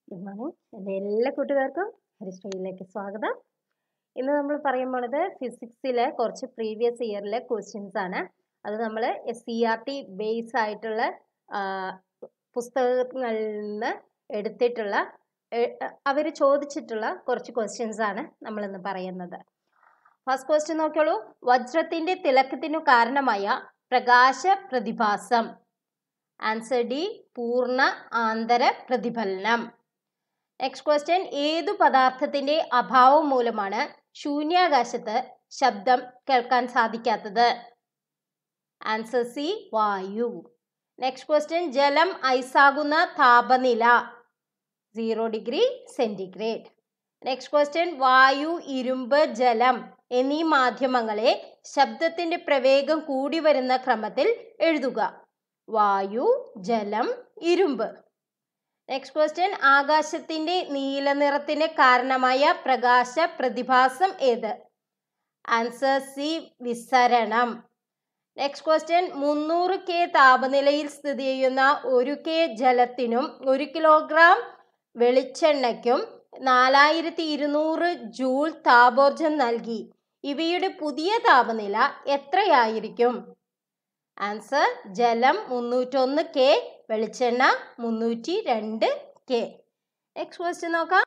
Good morning. എൻ്റെ എല്ലാ കൂട്ടുകാർക്കും ഹരിശ്രീയിലേക്ക് സ്വാഗതം. ഇന്ന് നമ്മൾ പറയുമ്പോഴത് ഫിസിക്സിലെ കുറച്ച് പ്രീവിയസ് ഇയറിലെ ക്വസ്റ്റ്യൻസ് ആണ്. അത് നമ്മൾ SCERT ബേസ് ആയിട്ടുള്ള പുസ്തകങ്ങളിൽ നിന്ന് എടുത്തിട്ടുള്ള അവർ ചോദിച്ചിട്ടുള്ള കുറച്ച് ക്വസ്റ്റ്യൻസ് ആണ് നമ്മളിന്ന് പറയുന്നത്. First question നോക്കിയോളൂ. വജ്രത്തിന്റെ തിളക്കത്തിനു കാരണമായ പ്രകാശ പ്രതിഭാസം. ആൻസർ ഡി, പൂർണ്ണ ആന്തര പ്രതിഫലനം. നെക്സ്റ്റ് ക്വസ്റ്റ്യൻ, ഏതു പദാർത്ഥത്തിന്റെ അഭാവം മൂലമാണ് ശൂന്യാകാശത്ത് ശബ്ദം കേൾക്കാൻ സാധിക്കാത്തത്? ആൻസർ സി, വായു. നെക്സ്റ്റ് ക്വസ്റ്റ്യൻ, ജലം ഐസാകുന്ന താപനില 0 ഡിഗ്രി സെന്റിഗ്രേഡ്. നെക്സ്റ്റ് ക്വസ്റ്റ്യൻ, വായു, ഇരുമ്പ്, ജലം എന്നീ മാധ്യമങ്ങളെ ശബ്ദത്തിന്റെ പ്രവേഗം കൂടി വരുന്ന ക്രമത്തിൽ എഴുതുക. വായു, ജലം, ഇരുമ്പ്. നെക്സ്റ്റ് ക്വസ്റ്റ്യൻ, ആകാശത്തിന്റെ നീല നിറത്തിന് കാരണമായ പ്രകാശ പ്രതിഭാസം ഏത്? ആൻസർ സി, വിസരണം. നെക്സ്റ്റ് ക്വസ്റ്റ്യൻ, 300 K താപനിലയിൽ സ്ഥിതി ചെയ്യുന്ന 1 K ജലത്തിനും 1 കിലോഗ്രാം വെളിച്ചെണ്ണയ്ക്കും 4200 ജൂൾ താപോർജ്ജം നൽകി. ഇവയുടെ പുതിയ താപനില എത്രയായിരിക്കും? ആൻസർ, ജലം 301 K, വെളിച്ചെണ്ണ 302 K. നെക്സ്റ്റ് ക്വസ്റ്റ്യൻ നോക്കാം.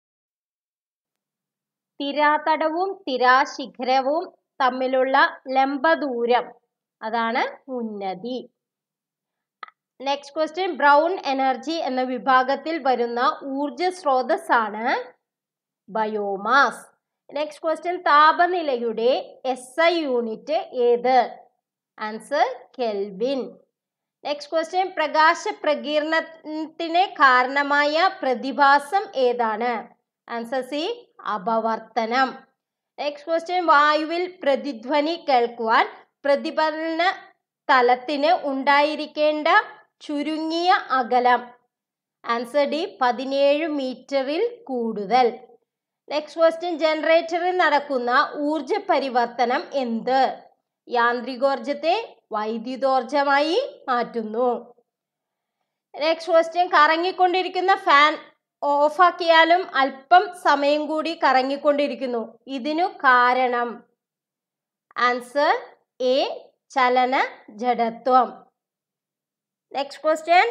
തിരാതടവും തിരാശിഖരവും തമ്മിലുള്ള ലംബദൂരം, അതാണ് ഉന്നതി. നെക്സ്റ്റ് ക്വസ്റ്റ്യൻ, ബ്രൗൺ എനർജി എന്ന വിഭാഗത്തിൽ വരുന്ന ഊർജ സ്രോതസ്സാണ് ബയോമാസ്. നെക്സ്റ്റ് ക്വസ്റ്റ്യൻ, താപനിലയുടെ SI യൂണിറ്റ് ഏത്? Answer, kelvin. നെക്സ്റ്റ് ക്വസ്റ്റ്യൻ, പ്രകാശ പ്രകീർണത്തിന് കാരണമായ പ്രതിഭാസം ഏതാണ്? ആൻസർ സി, അപവർത്തനം. നെക്സ്റ്റ് ക്വസ്റ്റ്യൻ, വായുവിൽ പ്രതിധ്വനി കേൾക്കുവാൻ പ്രതിഫലന തലത്തിന് ഉണ്ടായിരിക്കേണ്ട ചുരുങ്ങിയ അകലം? ആൻസർ ഡി, 17 മീറ്ററിൽ കൂടുതൽ. നെക്സ്റ്റ് ക്വസ്റ്റ്യൻ, ജനറേറ്ററിൽ നടക്കുന്ന ഊർജ പരിവർത്തനം എന്ത്? യാന്ത്രികോർജത്തെ വൈദ്യുതോർജമായി മാറ്റുന്നു. നെക്സ്റ്റ് ക്വസ്റ്റ്യൻ, കറങ്ങിക്കൊണ്ടിരിക്കുന്ന ഫാൻ ഓഫാക്കിയാലും അല്പം സമയം കൂടി കറങ്ങിക്കൊണ്ടിരിക്കുന്നു. ഇതിനു കാരണം? ആൻസർ എ, ചലന ജഡത്വം. നെക്സ്റ്റ് ക്വസ്റ്റ്യൻ,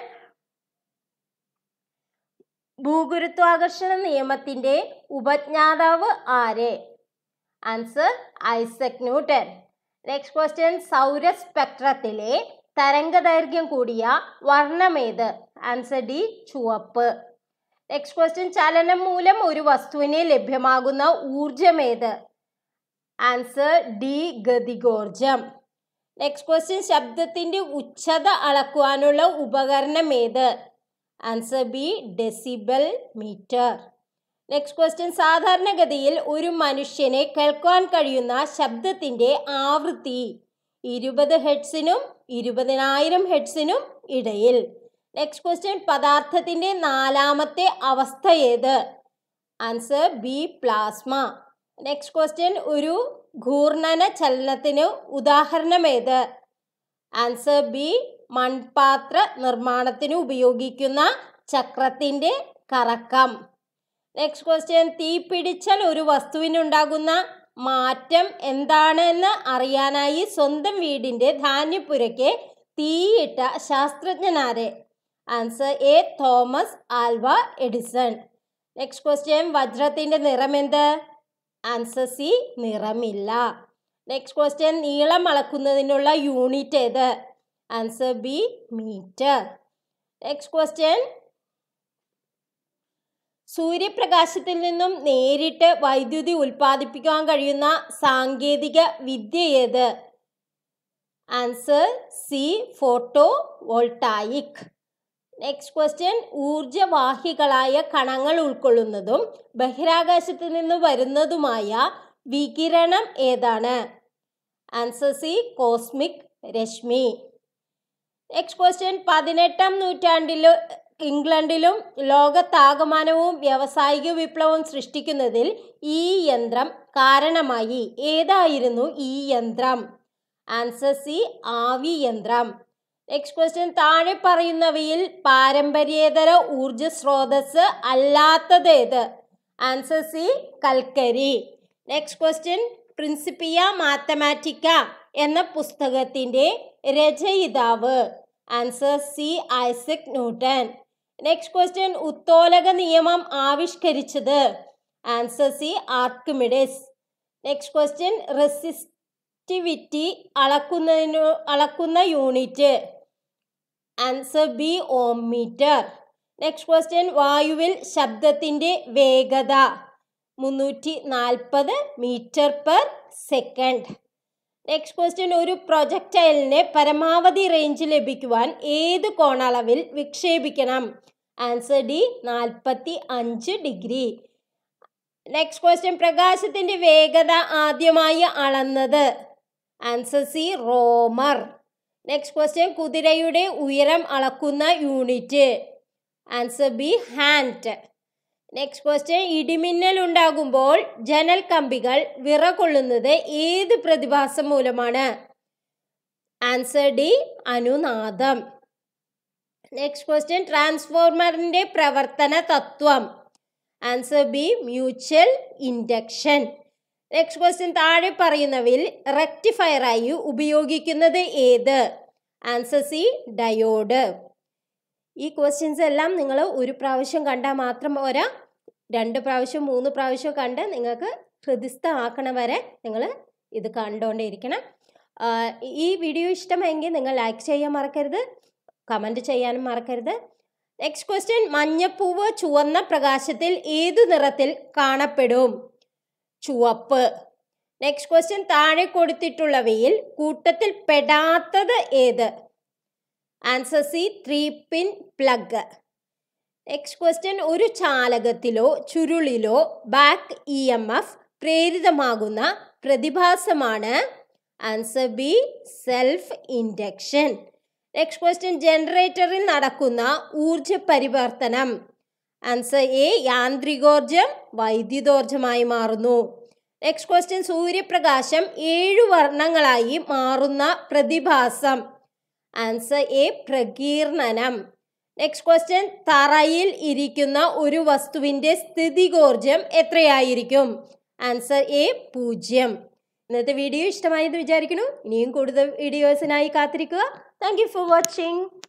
ഭൂഗുരുത്വാകർഷണ നിയമത്തിന്റെ ഉപജ്ഞാതാവ് ആര്? Answer, Isaac Newton. Next question, സൗര സ്പെക്ട്രത്തിലെ തരംഗദൈർഘ്യം കൂടിയ വർണ്ണമേത്? ആൻസർ ഡി, ചുവപ്പ്. നെക്സ്റ്റ് ക്വസ്റ്റ്യൻ, ചലനം മൂലം ഒരു വസ്തുവിന് ലഭ്യമാകുന്ന ഊർജമേത്? ആൻസർ ഡി, ഗതികോർജം. നെക്സ്റ്റ് ക്വസ്റ്റ്യൻ, ശബ്ദത്തിന്റെ ഉച്ചത അളക്കുവാനുള്ള ഉപകരണം ഏത്? Answer B, decibel metre. Next question, സാധാരണഗതിയിൽ ഒരു മനുഷ്യനെ കേൾക്കുവാൻ കഴിയുന്ന ശബ്ദത്തിന്റെ ആവൃത്തി 20 ഹെർട്സിനും 20,000 ഹെർട്സിനും ഇടയിൽ. നെക്സ്റ്റ് ക്വസ്റ്റ്യൻ, പദാർത്ഥത്തിന്റെ 4ാമത്തെ അവസ്ഥ ഏത്? Answer B, plasma. Next question, ഒരു ഘൂർണന ചലനത്തിന് ഉദാഹരണം ഏത്? ആൻസർ ബി, മൺപാത്ര നിർമ്മാണത്തിന് ഉപയോഗിക്കുന്ന ചക്രത്തിന്റെ കറക്കം. നെക്സ്റ്റ് ക്വസ്റ്റ്യൻ, തീപിടിച്ചാൽ ഒരു വസ്തുവിനുണ്ടാകുന്ന മാറ്റം എന്താണെന്ന് അറിയാനായി സ്വന്തം വീടിന്റെ ധാന്യപ്പുരയ്ക്ക് തീയിട്ട ശാസ്ത്രജ്ഞനാരെ? Answer A, Thomas Alva Edison. Next question, വജ്രത്തിന്റെ നിറമെന്ത്? ആൻസർ സി, നിറമില്ല. നെക്സ്റ്റ് ക്വസ്റ്റ്യൻ, നീളം അളക്കുന്നതിനുള്ള യൂണിറ്റ് ഏത്? Answer B, metre. Next question, സൂര്യപ്രകാശത്തിൽ നിന്നും നേരിട്ട് വൈദ്യുതി ഉൽപ്പാദിപ്പിക്കാൻ കഴിയുന്ന സാങ്കേതിക വിദ്യ ഏത്? Answer C, photovoltaic. Next question, ഊർജവാഹികളായ കണങ്ങൾ ഉൾക്കൊള്ളുന്നതും ബഹിരാകാശത്ത് നിന്ന് വരുന്നതുമായ വികിരണം ഏതാണ്? ആൻസർ സി, കോസ്മിക് രശ്മി. നെക്സ്റ്റ് ക്വസ്റ്റ്യൻ, 18ാം നൂറ്റാണ്ടിൽ ഇംഗ്ലണ്ടിലും ലോകത്താകമാനവും വ്യാവസായിക വിപ്ലവം സൃഷ്ടിക്കുന്നതിൽ ഈ യന്ത്രം കാരണമായി. ഏതായിരുന്നു ഈ യന്ത്രം? ആൻസർ സി, ആവി യന്ത്രം. നെക്സ്റ്റ് ക്വസ്റ്റ്യൻ താഴെ പറയുന്നവയിൽ പാരമ്പര്യേതര ഊർജ സ്രോതസ് അല്ലാത്തത് ഏത്? ആൻസർ സി കൽക്കരി. നെക്സ്റ്റ് ക്വസ്റ്റ്യൻ പ്രിൻസിപ്പിയ മാത്തമാറ്റിക്ക എന്ന പുസ്തകത്തിന്റെ രചയിതാവ്? Answer C Isaac Newton. Next question ഉത്തോലക നിയമം ആവിഷ്കരിച്ചത്? Answer C Archimedes. Next question resistivity അളക്കുന്ന unit? Answer B ohm metre. Next question വായുവിൽ ശബ്ദത്തിന്റെ വേഗത? 340 metre per second. Next question ഒരു പ്രൊജക്ടൈലിന് പരമാവധി റേഞ്ച് ലഭിക്കുവാൻ ഏത് കോണളവിൽ വിക്ഷേപിക്കണം? Answer D 45 degree. Next question പ്രകാശത്തിന്റെ വേഗത ആദ്യമായി അളന്നത്? Answer C Romer. Next question കുതിരയുടെ ഉയരം അളക്കുന്ന unit? Answer B hand. Next question ഇടിമിന്നൽ ഉണ്ടാകുമ്പോൾ ജനൽ കമ്പികൾ വിറകൊള്ളുന്നത് ഏത് പ്രതിഭാസം മൂലമാണ്? ആൻസർ ഡി അനുനാദം. നെക്സ്റ്റ് ക്വസ്റ്റ്യൻ ട്രാൻസ്ഫോർമറിന്റെ പ്രവർത്തന തത്വം? Answer B mutual induction. Next question താഴെ പറയുന്നവയിൽ റെക്ടിഫയറായി ഉപയോഗിക്കുന്നത് ഏത്? Answer C diode. ഈ ക്വസ്റ്റ്യൻസ് എല്ലാം നിങ്ങൾ ഒരു പ്രാവശ്യം കണ്ടാൽ മാത്രം പോരാ, 2 പ്രാവശ്യം 3 പ്രാവശ്യം കണ്ട് നിങ്ങൾക്ക് ഹൃദിസ്ഥമാക്കണ വരെ നിങ്ങൾ ഇത് കണ്ടുകൊണ്ടേയിരിക്കണം. ഈ വീഡിയോ ഇഷ്ടമെങ്കിൽ നിങ്ങൾ ലൈക്ക് ചെയ്യാൻ മറക്കരുത്, കമൻറ്റ് ചെയ്യാനും മറക്കരുത്. നെക്സ്റ്റ് ക്വസ്റ്റ്യൻ മഞ്ഞപ്പൂവ് ചുവന്ന പ്രകാശത്തിൽ ഏതു നിറത്തിൽ കാണപ്പെടും? ചുവപ്പ്. നെക്സ്റ്റ് ക്വസ്റ്റ്യൻ താഴെ കൊടുത്തിട്ടുള്ളവയിൽ കൂട്ടത്തിൽ പെടാത്തത് ഏത്? Answer C 3 pin plug. Next question ഒരു ചാലകത്തിലോ ചുരുളിലോ ബാക്ക് EMF പ്രേരിതമാകുന്ന പ്രതിഭാസമാണ്? Answer B self induction. Next question ജനറേറ്ററിൽ നടക്കുന്ന ഊർജ പരിവർത്തനം? ആൻസർ എ യാന്ത്രികോർജം വൈദ്യുതോർജമായി മാറുന്നു. നെക്സ്റ്റ് ക്വസ്റ്റ്യൻ സൂര്യപ്രകാശം 7 വർണ്ണങ്ങളായി മാറുന്ന പ്രതിഭാസം? ആൻസർ എ പ്രകീർണനം. നെക്സ്റ്റ് ക്വസ്റ്റ്യൻ തറയിൽ ഇരിക്കുന്ന ഒരു വസ്തുവിന്റെ സ്ഥിതികോർജം എത്രയായിരിക്കും? Answer A 0. ഇന്നത്തെ വീഡിയോ ഇഷ്ടമായെന്ന് വിചാരിക്കുന്നു. ഇനിയും കൂടുതൽ വീഡിയോസിനായി കാത്തിരിക്കുക. Thank you for watching.